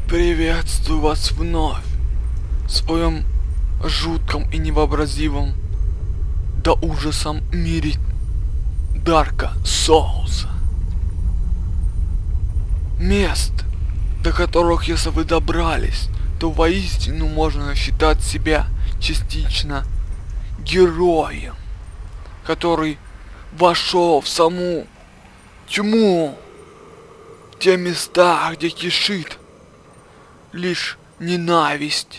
Приветствую вас вновь в своем жутком и невообразимом до ужасом мире Дарка Соулса. Мест, до которых, если вы добрались, то воистину можно считать себя частично героем, который вошел в саму тьму, в те места, где кишит лишь ненависть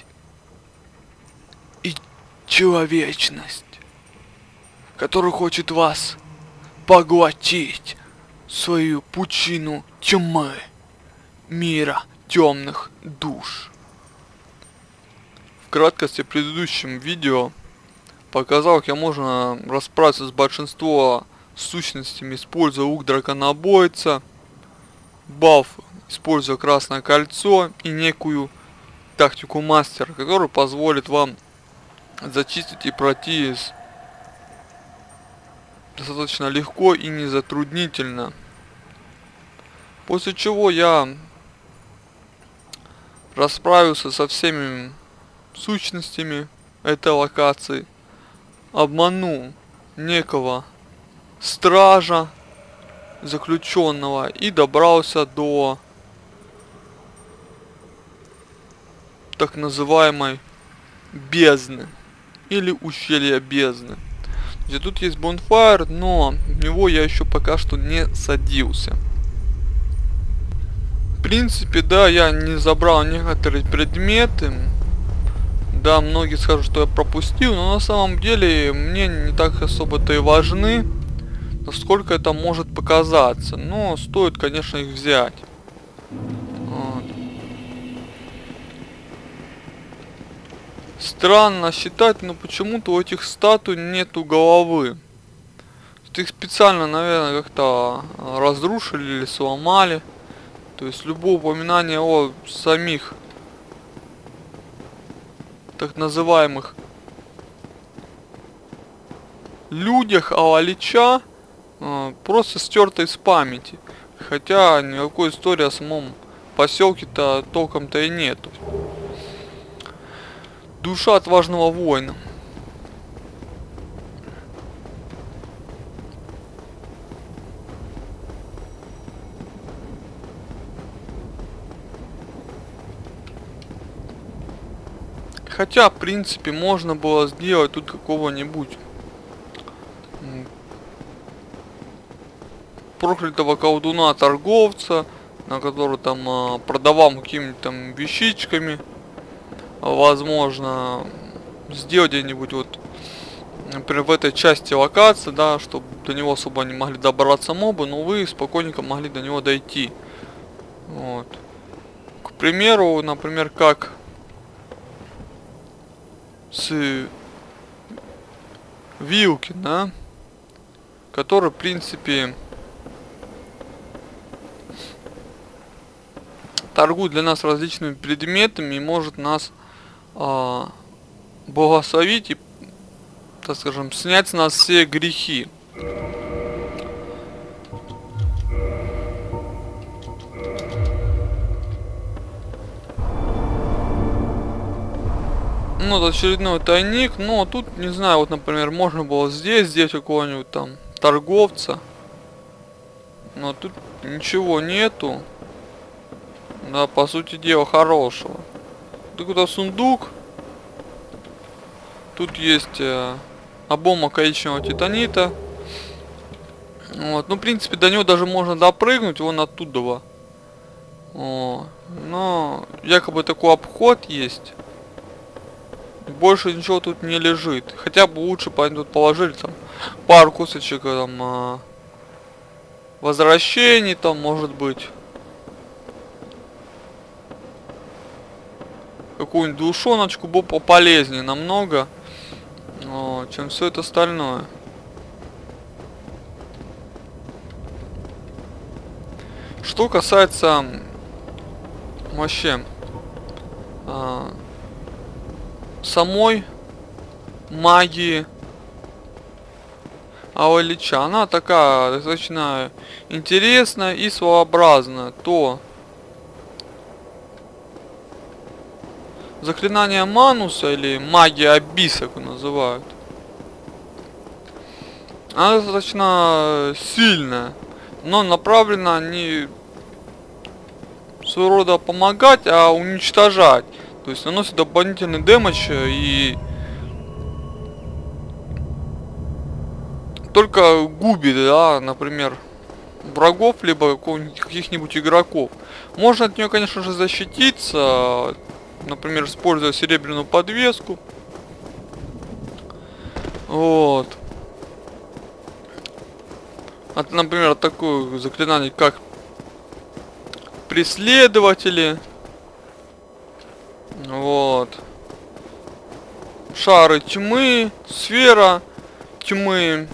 и человечность, который хочет вас поглотить в свою пучину тьмы мира темных душ. В краткости в предыдущем видео показал, как можно расправиться с большинством сущностями, используя лук драконобойца, баф, используя красное кольцо и некую тактику мастера, которая позволит вам зачистить и пройти достаточно легко и незатруднительно. После чего я расправился со всеми сущностями этой локации, обманул некого стража заключенного и добрался до так называемой бездны или ущелья бездны, где тут есть бонфайр, но в него я еще пока что не садился. В принципе, да, я не забрал некоторые предметы. Да, многие скажут, что я пропустил, но на самом деле мне не так особо-то и важны, насколько это может показаться. Но стоит, конечно, их взять. Вот. Странно считать, но почему-то у этих статуй нету головы. Их специально, наверное, как-то разрушили или сломали. То есть любое упоминание о самих так называемых людях Алалича просто стерто из памяти. Хотя никакой истории о самом поселке-то толком-то и нету. Душа отважного воина. Хотя, в принципе, можно было сделать тут какого-нибудь проклятого колдуна-торговца, на который там продавал какими-то там вещичками. Возможно, сделать где-нибудь вот, например, в этой части локации, да, чтобы до него особо не могли добраться мобы, но вы спокойненько могли до него дойти. Вот. К примеру, например, как с вилки, да, который, в принципе, торгует для нас различными предметами и может нас благословить и, так скажем, снять с нас все грехи. Ну, вот очередной тайник, но тут, не знаю, вот, например, можно было здесь какого-нибудь там торговца, но тут ничего нету, да, по сути дела, хорошего. Тут куда сундук, тут есть обломок коричневого титанита, вот, ну, в принципе, до него даже можно допрыгнуть, вон оттуда, но якобы такой обход есть. Больше ничего тут не лежит. Хотя бы лучше бы они тут положили там пару кусочек там возвращений, там может быть какую-нибудь душоночку, бы пополезнее намного, чем все это остальное. Что касается вообще самой магии Алалича, она такая достаточно интересная и своеобразная, то заклинание Мануса, или магия Абиса, как называют. Она достаточно сильная, но направлена не своего рода помогать, а уничтожать. То есть наносит дополнительный дэмэдж и только губит, да, например, врагов, либо каких-нибудь игроков. Можно от нее, конечно же, защититься, например, используя серебряную подвеску. Вот. От, например, такое заклинание, как преследователи. Вот. Шары тьмы, сфера тьмы.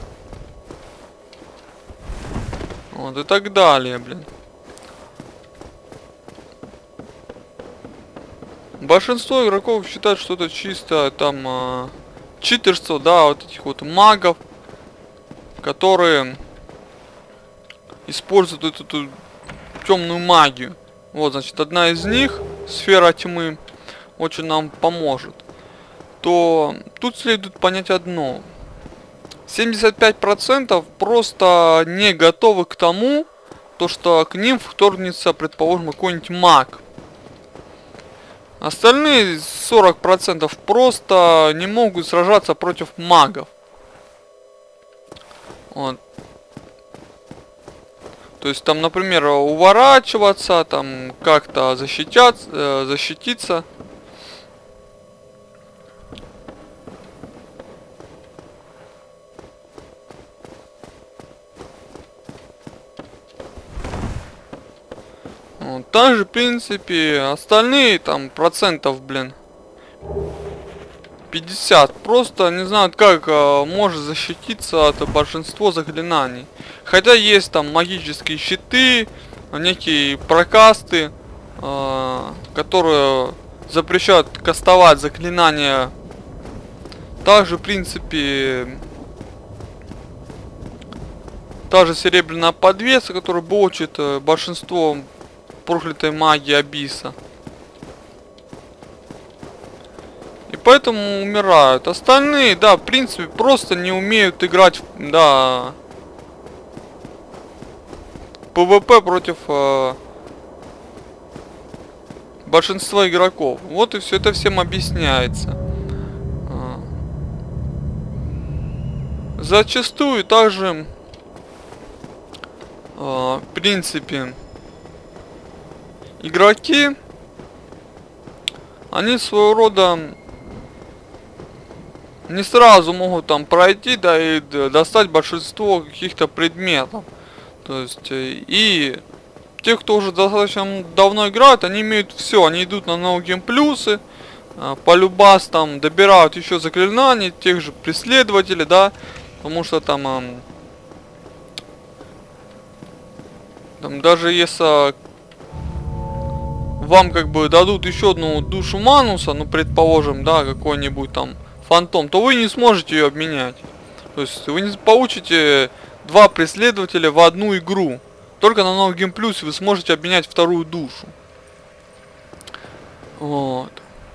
Вот и так далее, блин. Большинство игроков считают, что это чисто там читерство, да, вот этих вот магов, которые используют эту темную магию. Вот, значит, одна из них, сфера тьмы, очень нам поможет. То тут следует понять одно. 75% просто не готовы к тому, то что к ним вторгнется, предположим, какой-нибудь маг. Остальные 40% просто не могут сражаться против магов. Вот. То есть там, например, уворачиваться, там как-то защититься. Вот. Также, в принципе, остальные там процентов, блин, 50 просто не знают, как может защититься от большинства заклинаний. Хотя есть там магические щиты, некие прокасты, которые запрещают кастовать заклинания. Также, в принципе, та же серебряная подвеска, которая блочит большинство проклятой магии Абиса. И поэтому умирают. Остальные, да, в принципе, просто не умеют играть, да, ПВП против большинства игроков. Вот и все это всем объясняется. Зачастую также, в принципе, игроки, они своего рода не сразу могут там пройти, да, и достать большинство каких-то предметов. То есть, и те, кто уже достаточно давно играют, они имеют все, они идут на ноу-гейм плюсы, полюбас там добирают еще заклинаний, тех же преследователей, да, потому что там даже если вам как бы дадут еще одну душу Мануса, ну предположим, да, какой-нибудь там фантом, то вы не сможете ее обменять. То есть вы не получите 2 преследователя в одну игру. Только на новом геймплюсе вы сможете обменять вторую душу. Вот.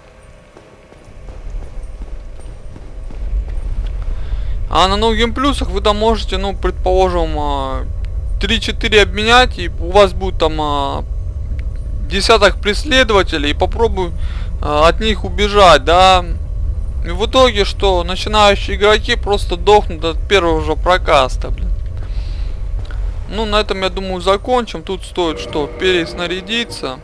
А на новых геймплюсах вы там можете, ну, предположим, 3-4 обменять, и у вас будет там десяток преследователей, и попробуй от них убежать, да. И в итоге, что начинающие игроки просто дохнут от первого же прокаста, блин. Ну, на этом, я думаю, закончим. Тут стоит что? Переснарядиться.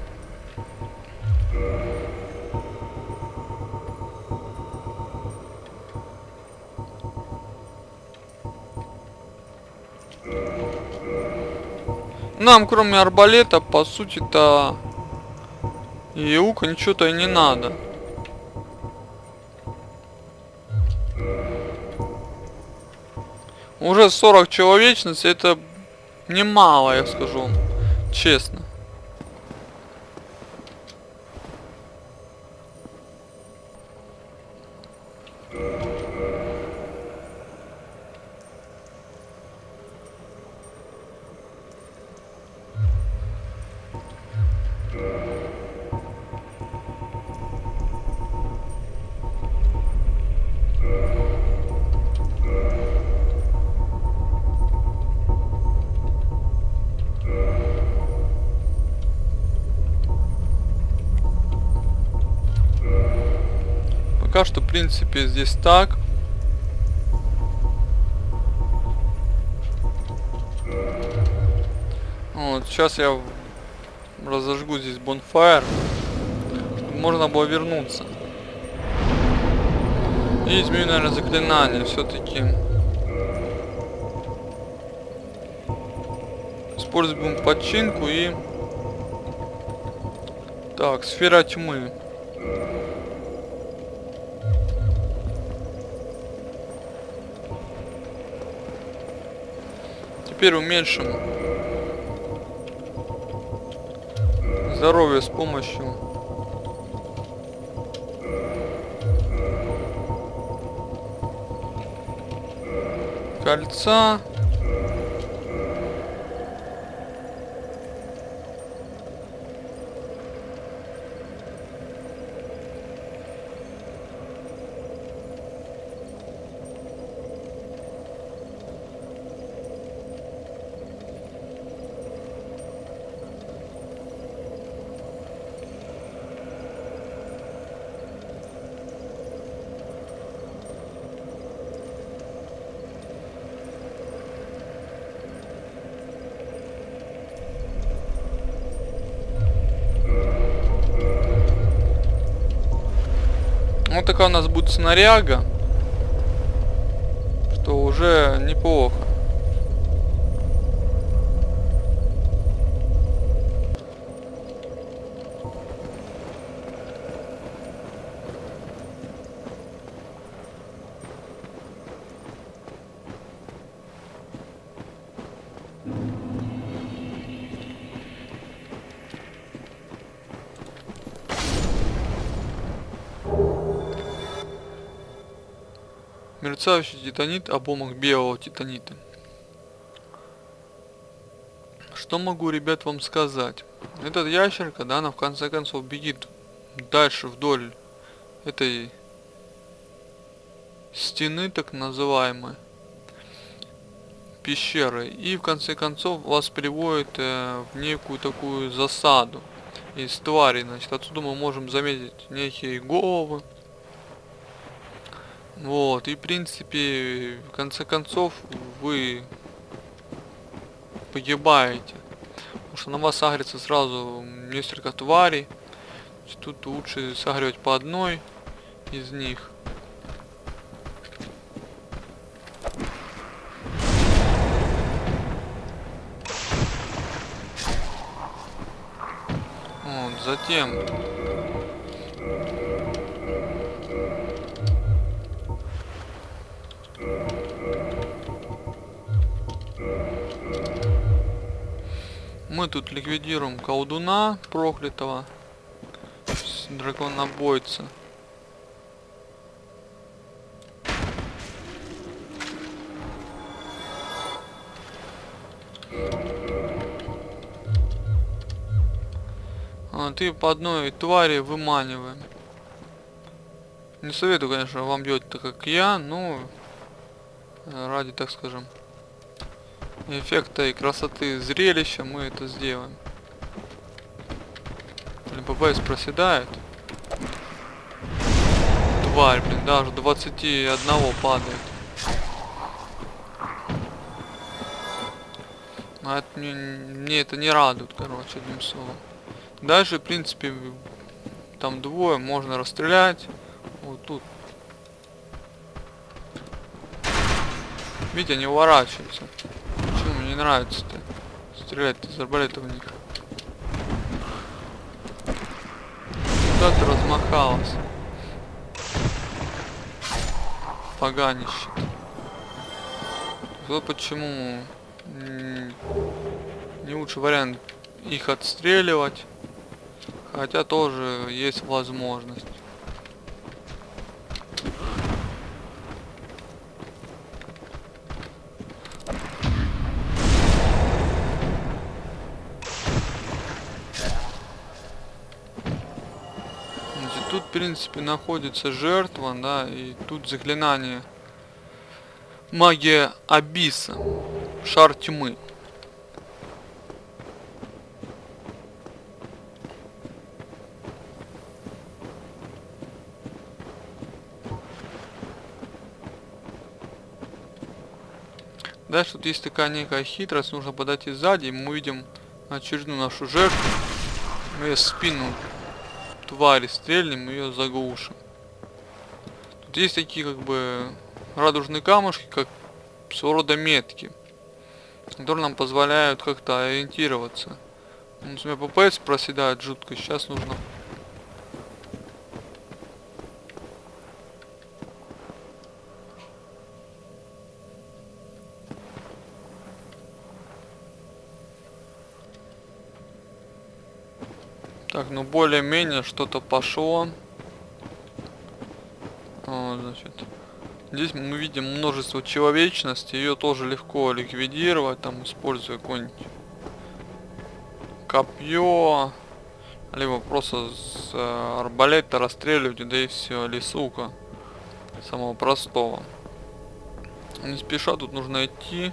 Нам, кроме арбалета, по сути-то, и лука ничего-то и не надо. Уже 40 человечности, это немало, я скажу, честно. пока что, в принципе, здесь так. Вот, сейчас я разожгу здесь bonfire, чтобы можно было вернуться. И изменю, наверное, заклинание все-таки. Используем починку и... Так, сфера тьмы. Теперь уменьшим здоровье с помощью кольца. Вот такая у нас будет снаряга, что уже неплохо. Мерцающий титанит, обломок белого титанита. Что могу, ребят, вам сказать? Этот ящерка, да, она в конце концов бегит дальше вдоль этой стены, так называемой пещеры, и в конце концов вас приводит в некую такую засаду из тварей. Значит, отсюда мы можем заметить некие головы. Вот, и в принципе, в конце концов, вы погибаете. Потому что на вас агрится сразу несколько тварей. Тут лучше сагривать по одной из них. Вот, затем... Мы тут ликвидируем колдуна проклятого, драконобойца. Вот, и по одной твари выманиваем. Не советую, конечно, вам делать так, как я, но ради, так скажем, эффекта и красоты зрелища мы это сделаем. Блин, ППС проседает. Тварь, блин, даже 21 падает. А это мне это не радует, короче, одним словом. Дальше, в принципе, там двое, можно расстрелять. Вот тут. Видите, они уворачиваются. Почему мне не нравится-то стрелять из арбалета в них? Куда ты размахалась? Поганище. Вот почему не лучший вариант их отстреливать. Хотя тоже есть возможность. Тут, в принципе, находится жертва, да, и тут заклинание магия Абиса, шар тьмы. Дальше тут есть такая некая хитрость, нужно подойти сзади, и мы увидим очередную нашу жертву. Мы ее в спину твари стрельнем, ее заглушим. Тут есть такие как бы радужные камушки, как своего рода метки, которые нам позволяют как-то ориентироваться. У меня ППС проседает жутко, сейчас нужно... Так, ну более-менее что-то пошло. Вот, значит. Здесь мы видим множество человечности. Ее тоже легко ликвидировать, там, используя какое-нибудь копье. Либо просто с арбалета расстреливать, да и все, или сука. Самого простого. Не спеша, тут нужно идти.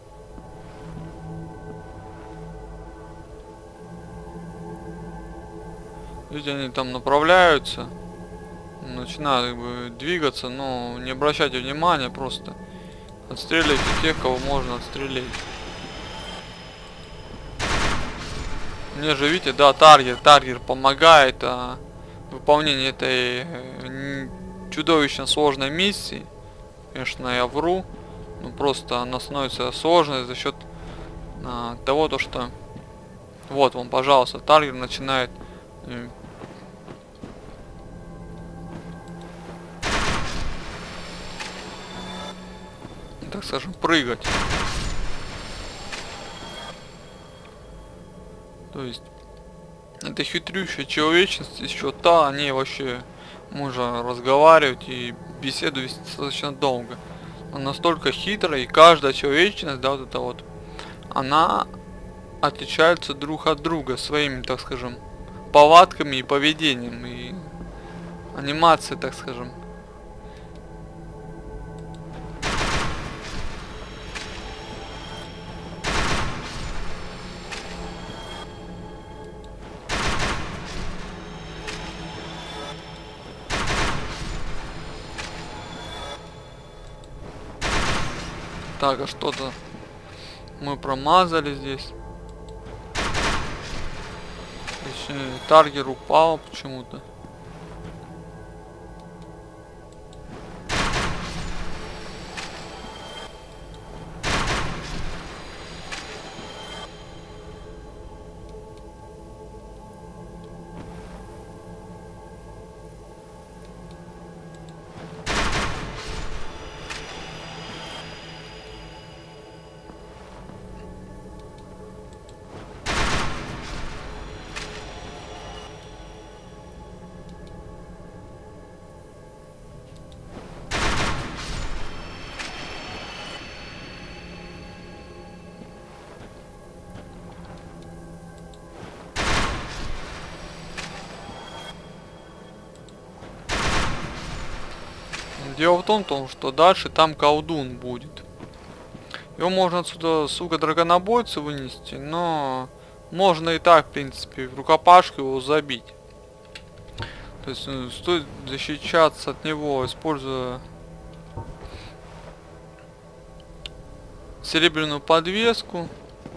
Видите, они там направляются, начинают как бы двигаться, но не обращайте внимания, просто отстреливайте тех, кого можно отстрелить. Мне же, видите, да, таргер помогает в выполнении этой чудовищно сложной миссии. Конечно, я вру, но просто она становится сложной за счет того, что вот вам, пожалуйста, таргер начинает так скажем, прыгать. То есть это хитрющая человечность еще та, они вообще можно разговаривать и беседу вести достаточно долго. Она настолько хитрая, и каждая человечность, да, вот это вот, она отличается друг от друга своими, так скажем, повадками и поведением, и анимацией, так скажем. Так, а что-то мы промазали здесь. Точнее, таргер упал почему-то. Дело в том, что дальше там колдун будет. Его можно отсюда, сука, драконобойца вынести, но можно и так, в принципе, в рукопашку его забить. То есть стоит защищаться от него, используя серебряную подвеску.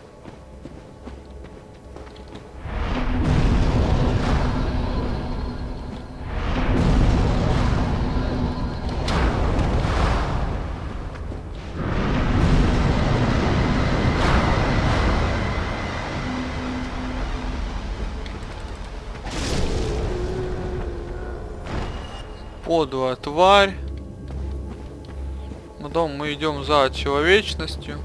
Подлая тварь. Потом мы идем за человечностью.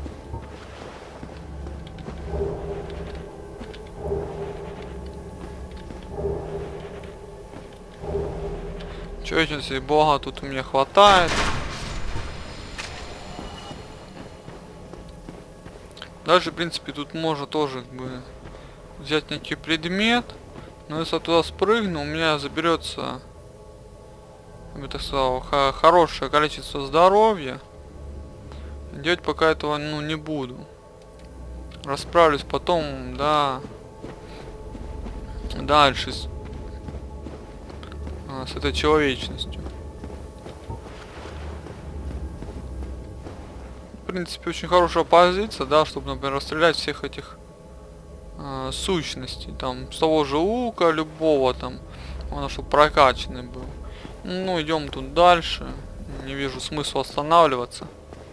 Человечности, бога, тут у меня хватает. Дальше, в принципе, тут можно тоже как бы взять некий предмет. Но если я туда спрыгну, у меня заберется, я бы так сказал, хорошее количество здоровья. Делать пока этого, ну, не буду. Расправлюсь потом, да, дальше с этой человечностью. В принципе, очень хорошая позиция, да, чтобы, например, расстрелять всех этих сущностей. Там, с того же лука, любого там, он чтобы прокачанный был. Ну, идем тут дальше. Не вижу смысла останавливаться.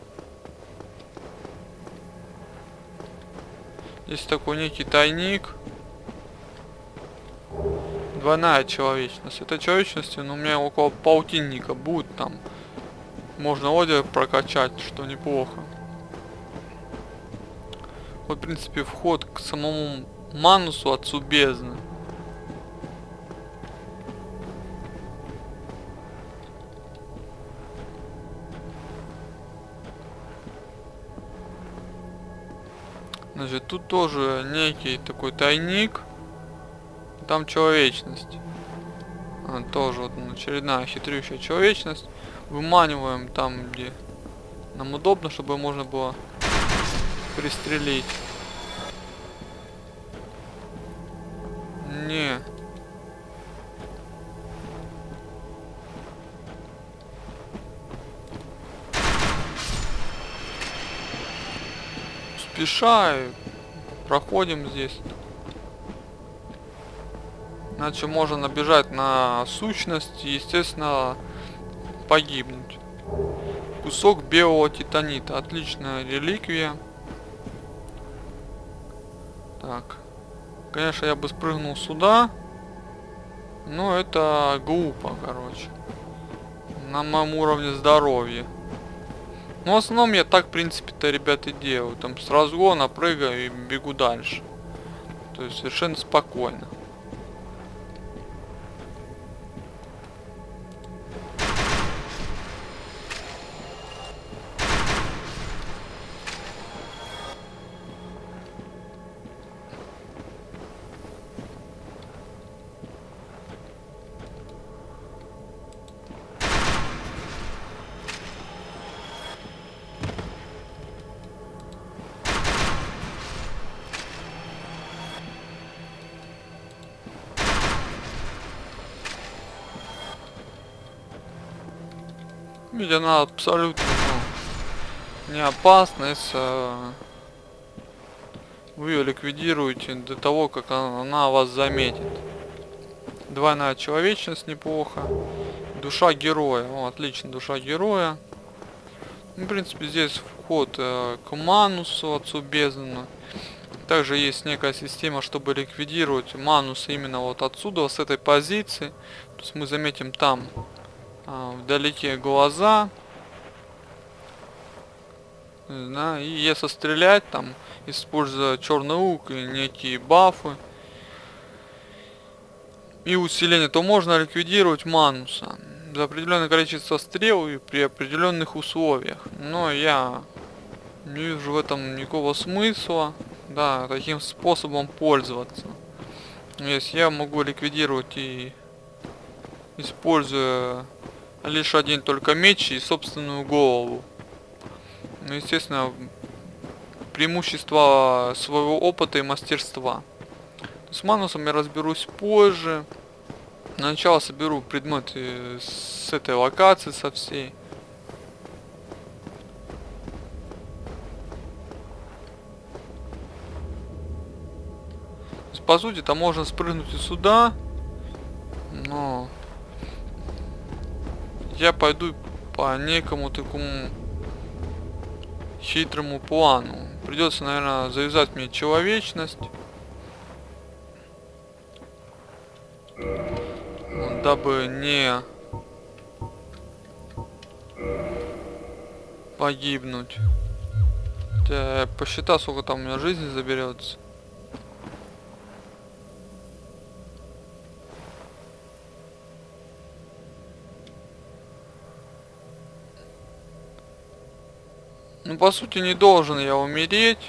Здесь такой некий тайник. Двойная человечность. Это человечность, но у меня около полтинника будет там. Можно одер прокачать, что неплохо. Вот, в принципе, вход к самому Манусу, отцу бездны. Значит, тут тоже некий такой тайник. Там человечность. Тоже вот очередная хитрющая человечность. Выманиваем там, где нам удобно, чтобы можно было пристрелить. Не. Спешаю. Проходим здесь. Иначе можно набежать на сущность и, естественно, погибнуть. Кусок белого титанита. Отличная реликвия. Так. Конечно, я бы спрыгнул сюда. Но это глупо, короче. На моем уровне здоровья. Но в основном я так, в принципе-то, ребята, делаю. Там с разгона прыгаю и бегу дальше. То есть совершенно спокойно. Ведь она абсолютно не опасна, если вы ее ликвидируете до того, как она вас заметит. Двойная человечность неплохо. Душа героя. О, отлично, душа героя. Ну, в принципе, здесь вход к Манусу, отцу бездны. Также есть некая система, чтобы ликвидировать Мануса именно вот отсюда, с этой позиции. То есть мы заметим там вдалеке глаза, да, и если стрелять там, используя черный лук и некие бафы и усиление, то можно ликвидировать Мануса за определенное количество стрел и при определенных условиях. Но я не вижу в этом никакого смысла, да, таким способом пользоваться. Если я могу ликвидировать и используя лишь один только меч и собственную голову. Ну, естественно, преимущество своего опыта и мастерства. С Манусом я разберусь позже. Сначала соберу предметы с этой локации, со всей. По сути, там можно спрыгнуть и сюда. Но я пойду по некому такому хитрому плану. Придется, наверное, завязать мне человечность, дабы не погибнуть. Я посчитал, сколько там у меня жизни заберется. Ну, по сути, не должен я умереть.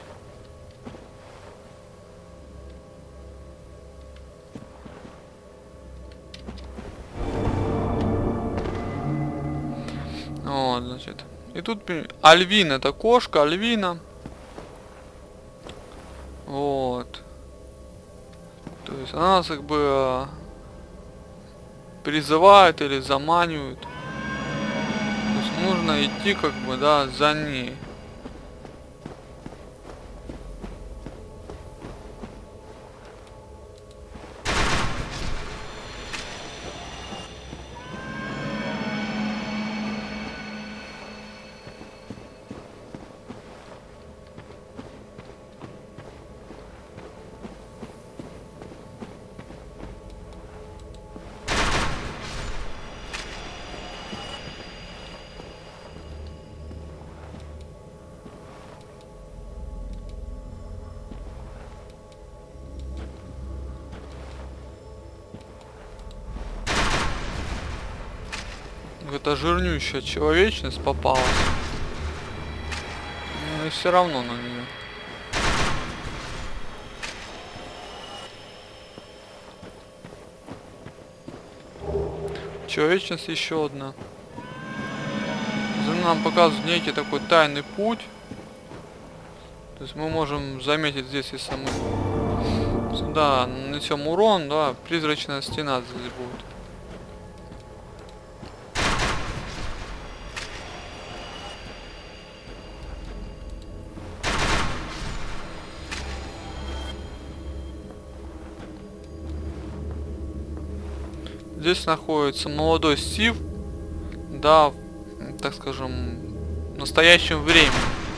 Вот, значит. И тут Альвин, это кошка, Альвина. Вот. То есть она нас как бы призывает или заманивает. То есть нужно идти как бы, да, за ней. Какая-то жирнющая человечность попалась. Ну и все равно на нее. Человечность еще одна. Нам показывают некий такой тайный путь. То есть мы можем заметить здесь, если мы сюда нанесем урон, да, призрачная стена здесь будет. Здесь находится молодой Сив, да, так скажем, в настоящем времени.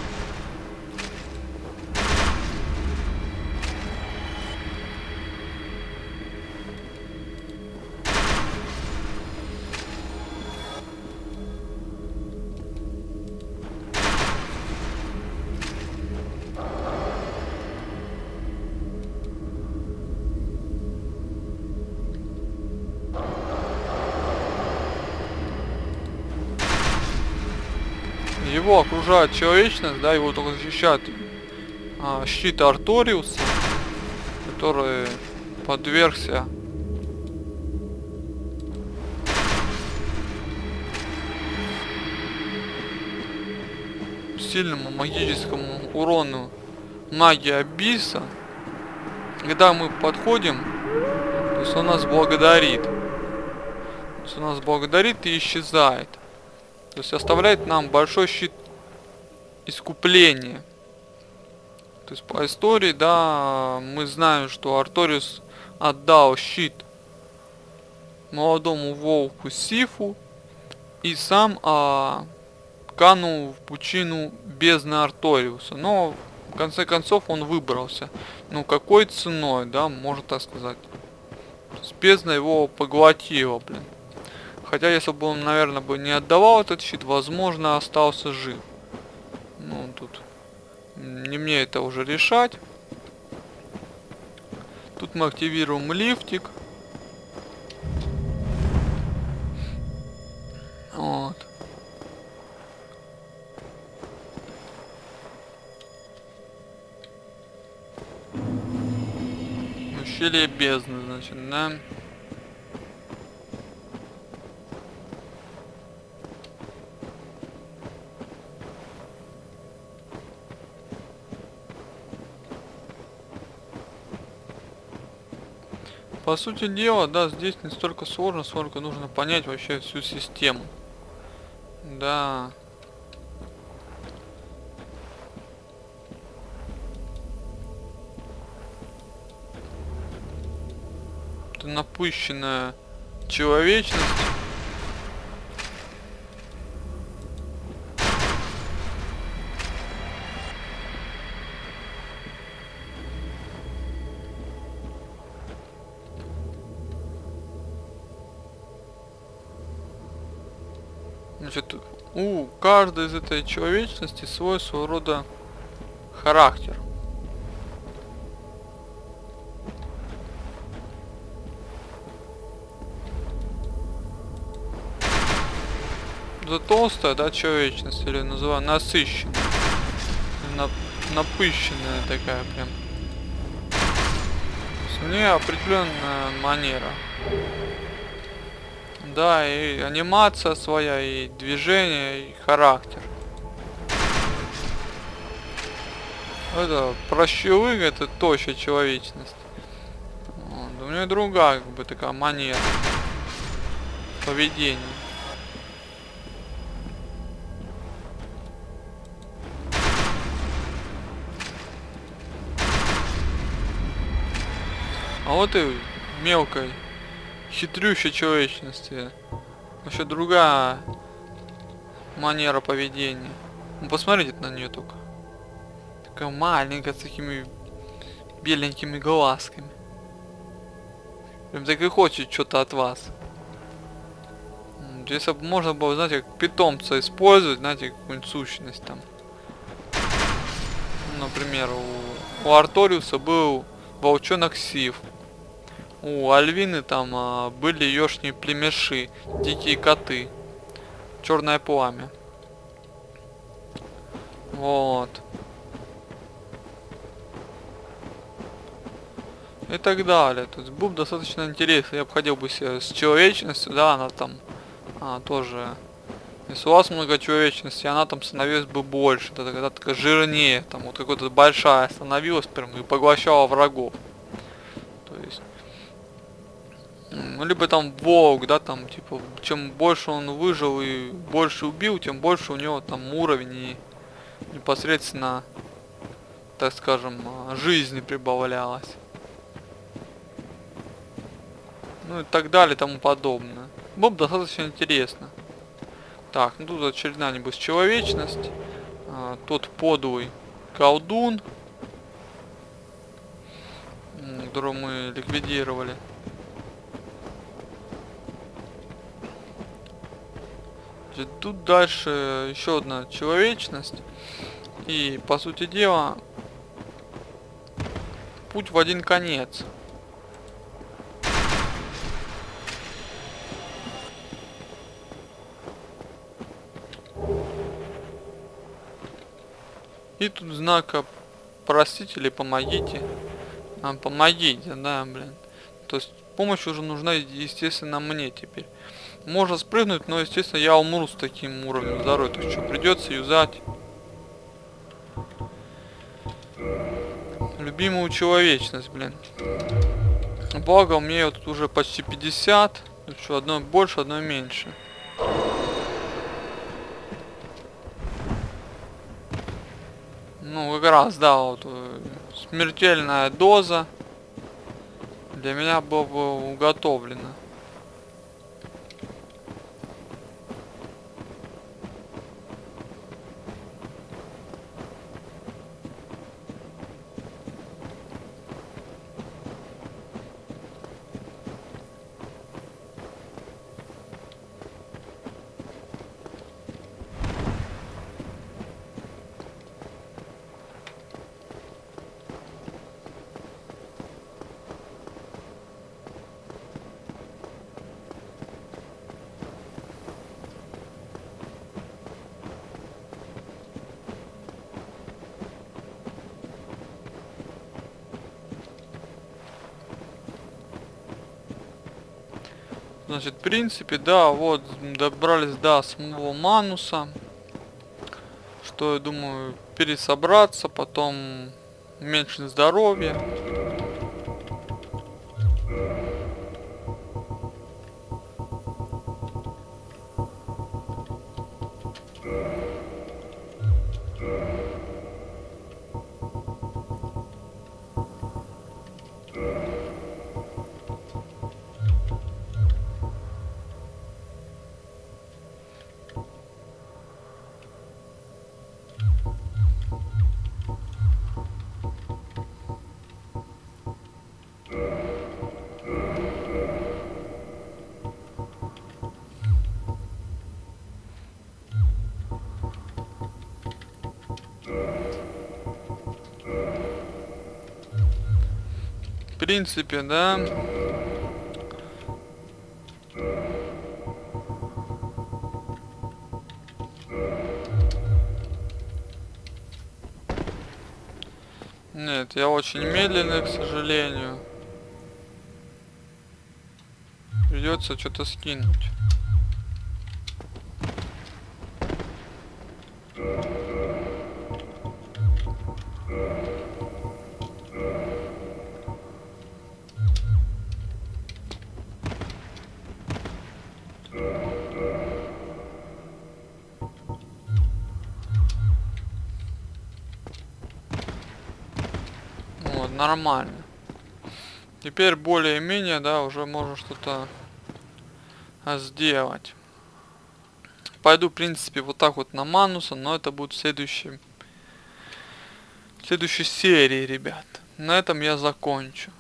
Его окружает человечность, да, его только защищает щит Арториуса, который подвергся сильному магическому урону магии Абисса. Когда мы подходим, то есть он нас благодарит. То есть он нас благодарит и исчезает. То есть оставляет нам большой щит искупления. То есть по истории, да, мы знаем, что Арториус отдал щит молодому волку Сифу и сам канул в пучину бездны Арториуса. Но в конце концов он выбрался. Ну какой ценой, да, можно так сказать. То есть бездна его поглотила, блин. Хотя, если бы он, наверное, бы не отдавал этот щит, возможно, остался жив. Ну, тут не мне это уже решать. Тут мы активируем лифтик. Вот. Ущелье бездны, значит, да? По сути дела, да, здесь не столько сложно, сколько нужно понять вообще всю систему. Да. Это напыщенная человечность. Значит, у каждой из этой человечности свой своего рода характер. Это толстая, да, человечность, или называю насыщенная, напыщенная такая прям. У нее определенная манера. Да, и анимация своя, и движение, и характер. Это прощелыга, это тощая человечность. Вот. У нее другая, как бы, такая манера поведения. А вот и мелкой хитрющей человечности еще другая манера поведения. Ну, посмотрите на нее только. Такая маленькая, с такими беленькими глазками. Прям так и хочет что-то от вас. Если бы можно было, знаете, как питомца использовать, знаете, какую-нибудь сущность там. Например, у Арториуса был волчонок Сив. У Альвины там были ёшни племеши, дикие коты. черное пламя. Вот. И так далее. То есть был достаточно интересный. Я обходил бы себе с человечностью, да, она там тоже. Если у вас много человечности, она там становилась бы больше, тогда такая жирнее, там вот какая-то большая становилась прям и поглощала врагов. То есть, ну, либо там волк, да, там типа, чем больше он выжил и больше убил, тем больше у него там уровень и непосредственно, так скажем, жизни прибавлялось. Ну и так далее и тому подобное. Было бы достаточно интересно. Так, ну тут очередная, небось, человечность. Тот подлый колдун, которого мы ликвидировали. Тут дальше еще одна человечность. И, по сути дела, путь в один конец. И тут знака простите или помогите. Помогите, да, блин. То есть помощь уже нужна, естественно, мне теперь. Можно спрыгнуть, но, естественно, я умру с таким уровнем здоровья. То есть что, придется юзать любимую человечность, блин. Благо, у меня тут уже почти 50. Что, одной больше, одной меньше. Ну, как раз, да, вот смертельная доза для меня была бы уготовлена. Значит, в принципе, да, вот, добрались до самого Мануса. Что, я думаю, пересобраться, потом уменьшить здоровье. В принципе, да. Нет, я очень медленный, к сожалению. Придется что-то скинуть. Вот, нормально. Теперь более-менее, да, уже можно что-то сделать. Пойду, в принципе, вот так вот на Мануса, но это будет в следующей серии, ребят. На этом я закончу.